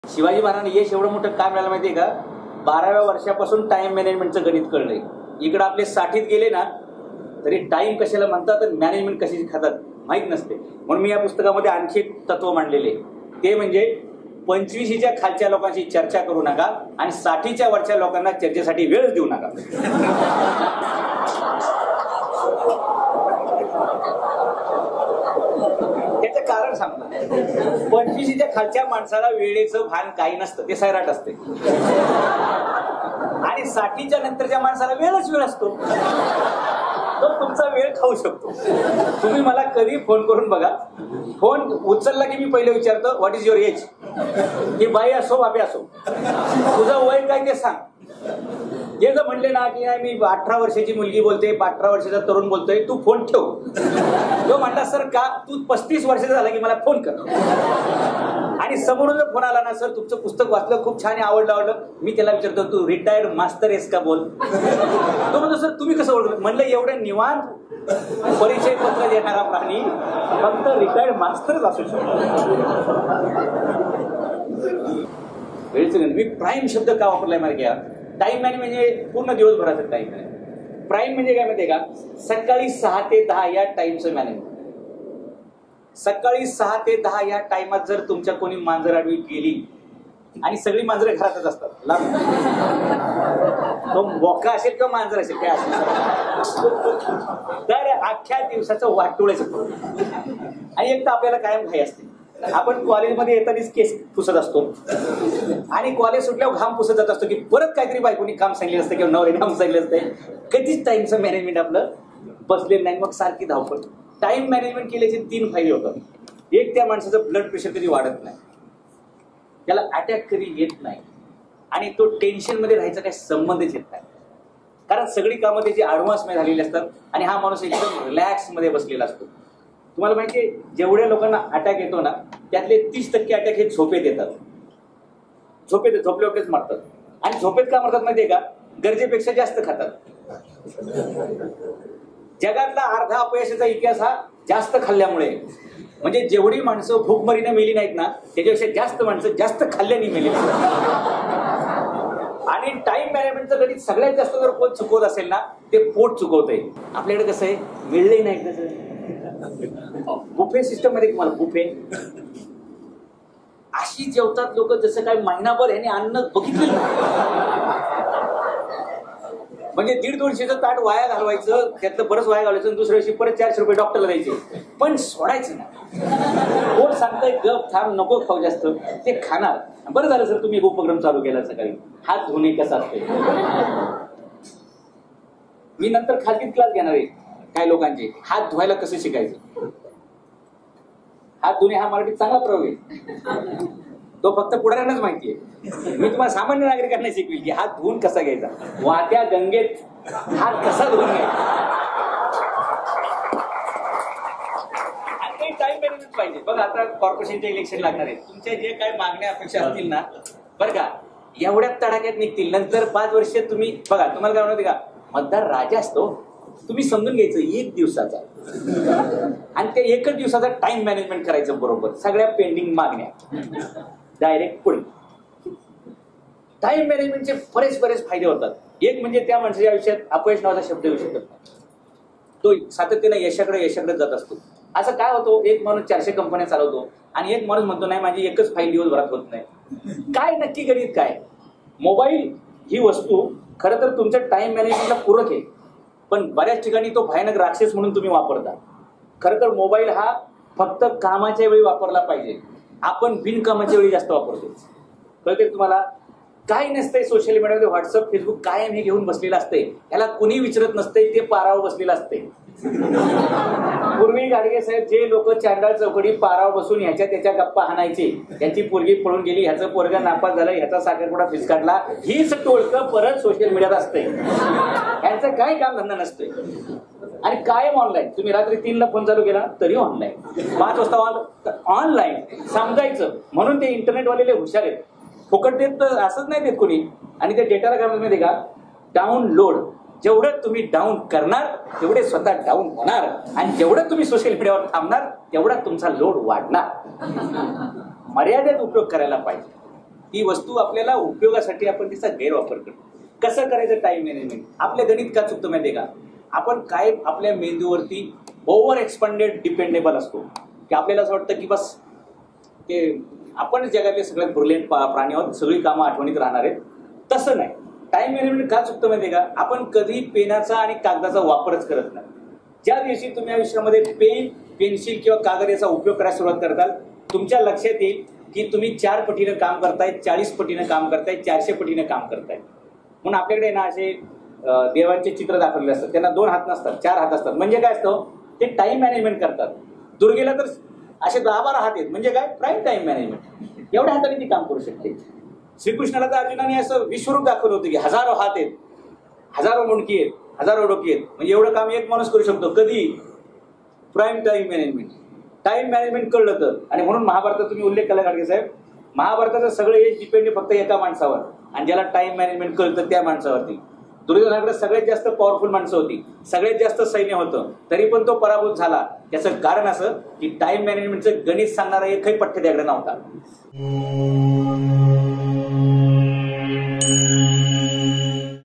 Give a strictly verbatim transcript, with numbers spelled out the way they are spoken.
शिवाजी महाराजांना यश एवढं मोठं काय मिळालं माहितीये का? बाराव्या वर्षापासून टाइम मॅनेजमेंटचं गणित कळलंय. इकडे आपले साठीत गेले ना तरी टाइम कशाला म्हणतात आणि मॅनेजमेंट कशाची खातात माहित नसते. म्हणून मी या पुस्तकामध्ये आणखी एक तत्व मांडलेले, ते म्हणजे पंचवीशीच्या खालच्या लोकांशी चर्चा करू नका आणि साठीच्या वरच्या लोकांना चर्चेसाठी वेळच देऊ नका. त्याचं कारण सांगतो. पंचवीशीच्या खालच्या माणसाला वेळेचं भान काही नसतं, ते सैराट असते. आणि साठीच्या नंतरच्या माणसाला वेळच वेळ असतो, तो तुमचा वेळ खाऊ शकतो. तुम्ही मला कधी फोन करून बघा, फोन उचलला की मी पहिले विचारतो व्हॉट इज युअर एज. ही बाई असो बाबी असो, तुझं वय काय ते सांग. हे जर म्हणले ना की मी अठरा वर्षाची मुलगी बोलते, अठरा वर्षाचा तरुण बोलतोय, तू फोन ठेव. तो म्हणला सर का, तू पस्तीस वर्षाचा झाला की मला फोन कर. आणि समोरून जर फोन आला ना, सर तुमचं पुस्तक वाचलं खूप छान आवडलं आवडलं मी त्याला विचारतो तू रिटायर्ड मास्तर आहेस का बोल. तो म्हणतो सर तुम्ही कसं ओळखलं. म्हणलं एवढं निवांत परिचय पत्र देणारा प्राणी फक्त रिटायर्ड मास्टरच असू शकतो. वेळेचं मी प्राईम शब्द का वापरलाय माहिती आहे का? टाइम मॅनेज म्हणजे पूर्ण दिवसभराचं टाइम मॅनेज. प्राईम म्हणजे काय माहितीये का? सकाळी सहा ते दहा या टाइमचं मॅनेजमेंट. सकाळी सहा ते दहा या टाइमात जर तुमच्या कोणी मांजर आडवी गेली, आणि सगळी मांजरं घरातच असतात, लांब तो बोका असेल किंवा मांजर असेल काय असेल, तर अख्ख्या दिवसाचं वाटोळच. आणि एक तर आपल्याला कायम घाई असते. आपण कॉलेजमध्ये येतानाच केस पुसत असतो आणि कॉलेज सुटल्यावर घाम पुसत जात असतो की परत काहीतरी बायकोनी काम सांगितलं असतं किंवा नवऱ्याने काम सांगितलं असतं. कधीच टाइमचं मॅनेजमेंट आपलं बसलेलं नाही, मग सारखी धावपळ. टाइम मॅनेजमेंट केल्याचे तीन फायदे होतात. एक, त्या माणसाचं ब्लड प्रेशर कधी वाढत नाही, त्याला अटॅक कधी येत नाही, आणि तो टेन्शनमध्ये राहायचा काही संबंधच येत नाही. कारण सगळी कामं त्याची ॲडव्हान्समध्ये झालेली असतात आणि हा माणूस एकदम रिलॅक्समध्ये बसलेला असतो. तुम्हाला माहिती आहे, जेवढ्या लोकांना अटॅक येतो ना त्यातले तीस टक्के अटॅक हे झोपेत येतात. झोपेत झोपल्यावरच मारतात. आणि झोपेत का मारतात माहितीये का? गरजेपेक्षा जास्त खातात. जगातला अर्धा अपयशाचा इतिहास हा जास्त खाल्ल्यामुळे. म्हणजे जेवढी माणसं भूकमरीने मेली नाहीत ना त्याच्यापेक्षा जास्त माणसं जास्त खाल्ल्याने मेली. आणि टाइम मॅनेजमेंटचं गणित सगळ्यात जास्त जर कोण चुकवत असेल ना ते पोट चुकवतंय. आपल्याकडे कसं आहे, मिळलंही नाही कसं बुफे सिस्टम मध्ये. तुम्हाला बुफे अशी जेवतात लोक जसं काय महिनाभर ह्याने अन्न बघितलं. म्हणजे दीड दोनशेचं ताट वाया घालवायचं, त्यातलं बरंच वाया घालवायचं, दुसऱ्या दिवशी परत चारशे रुपये डॉक्टरला द्यायचे, पण सोडायचं ना. कोण सांगतंय गप थांब नको खाऊ जास्त, ते खाणार. बरं झालं सर तुम्ही एक उपक्रम चालू केला सकाळी, हात धुणे कसा असते. मी नंतर खाजगीत क्लास घेणार आहे काही लोकांचे, हात धुवायला कसं शिकायचं. हात धुणे हा मराठीत चांगला प्रयोग आहे, तो फक्त पुढाऱ्यांनाच माहिती आहे. मी तुम्हाला सामान्य नागरिकांना शिकवेल की हात धुवून कसा घ्यायचा, वाहत्या गंगेत हात कसा धुवून घ्यायचा. आणि काही टाइम मॅनेजमेंट पाहिजे. बघा आता कॉर्पोरेशनचे इलेक्शन लागणार आहे, तुमच्या जे काही मागण्या अपेक्षा असतील ना बरं का एवढ्याच तडाख्यात निघतील. नंतर पाच वर्ष तुम्ही बघा, तुम्हाला काय म्हणते का मतदार राजा असतो, तुम्ही समजून घ्यायचं एक दिवसाचा, आणि त्या एकच दिवसाचा टाइम मॅनेजमेंट करायचं बरोबर. सगळ्या पेंडिंग मागण्या डायरेक्ट पुढे. टाइम मॅनेजमेंटचे बरेच बरेच फायदे होतात. एक म्हणजे त्या माणसाच्या आयुष्यात अपयश नावाचा शब्द येऊ शकत नाही, तो सातत्याने यशाकडे यशाकडे जात असतो. असं काय होतो, एक माणूस चारशे कंपन्या चालवतो आणि एक माणूस म्हणतो नाही माझी एकच फाईल दिवसभरात होत नाही. काय नक्की गणित काय? मोबाईल ही वस्तू खरं तर तुमच्या टाइम मॅनेजमेंटला पूरक आहे, पण बऱ्याच ठिकाणी तो भयानक राक्षस म्हणून तुम्ही वापरता. खरं तर मोबाईल हा फक्त कामाच्या वेळी वापरला पाहिजे. आपण बिनकामाच्या वेळी जास्त वापरतो. कळते तुम्हाला? काही नसतंय सोशल मीडियामध्ये, व्हॉट्सअप फेसबुक कायम हे घेऊन बसलेलं असतंय, याला कुणी विचारत नसतंय, ते पारावर बसलेलं असतंय. पूर्वी गाडगे साहेब जे लोक चांडाळ चौकडी पारावर बसून ह्याच्या त्याच्या गप्पा हाणायचे, याची पोरगी पळून गेली, ह्याचं पोरगा नापास झालं, ह्याचा साखरपुडा फिसकाटला, हीच टोळकं परत सोशल मीडियात असतंय. ह्याचं काही काम धंदा नसतंय. आणि कायम ऑनलाईन. तुम्ही रात्री तीनला फोन चालू केला तरी ऑनलाईन, पाच वाजता ऑनलाईन समजायचं. म्हणून ते इंटरनेटवालेले हुशार आहेत. फुकट देत तर असंच नाही देत कोणी. आणि ते डेटाला काय माहिती का, डाऊनलोड. जेवढं तुम्ही डाऊन करणार तेवढे स्वतः डाऊन होणार, आणि जेवढं तुम्ही सोशल मीडियावर थांबणार तेवढा तुमचा लोड वाढणार. मर्यादित उपयोग करायला पाहिजे. ती वस्तू आपल्याला उपयोगासाठी आपण तिचा गैरवापर करतो. कसं करायचं टाइम मॅनेजमेंट? आपलं गणित का चुकतं माहिती आहे का? आपण काय आपल्या मेंदूवरती ओव्हर एक्सपांडेड डिपेंडेबल असतो की आपल्याला असं वाटतं की बस ते आपण जगातले सगळ्यात ब्रिलियंट प्राणी आहोत, सगळी कामं आठवणीत राहणार आहेत. तसं नाही. टाइम मॅनेजमेंट का चुकतं माहिती आहे का? आपण कधी पेनाचा आणि कागदाचा वापरच करत नाही. ज्या दिवशी तुम्ही आयुष्यामध्ये पेन, पेन्सिल किंवा कागद याचा उपयोग करायला सुरुवात करताल, तुमच्या लक्षात येईल की तुम्ही चार पटीनं काम करताय, चाळीस पटीनं काम करताय, चारशे पटीनं काम करताय. म्हणून आपल्याकडे ना असे देवांचे चित्र दाखवलेले असतात, त्यांना दोन हात नसतात, चार हात असतात. म्हणजे काय असतं? ते टाइम मॅनेजमेंट करतात. दुर्गेला तर असे दहा बारा हात आहेत. म्हणजे काय? Prime time management. एवढ्या हाताने ती काम करू शकते. श्रीकृष्णाला तर अर्जुनाने असं विश्वरूप दाखवलं होतं की हजारो हात आहेत, हजारो मुंडकी आहेत, हजारो डोकी आहेत. म्हणजे एवढं काम एक माणूस करू शकतो. कधी? Prime time management. Time management कळलं तर. आणि म्हणून महाभारतात तुम्ही उल्लेख केला गाडगे साहेब, महाभारताचं सगळं यश डिपेंड फक्त एका माणसावर, आणि ज्याला टाइम मॅनेजमेंट कळतं त्या माणसावरती. दुर्योधनाकडे सगळ्यात जास्त पॉवरफुल माणसं होती, सगळ्यात जास्त सैन्य होतं, तरी पण तो पराभूत झाला. याचं कारण असं की टाइम मॅनेजमेंटचं गणित सांगणारा एकही पठ्य त्याकडे नव्हता.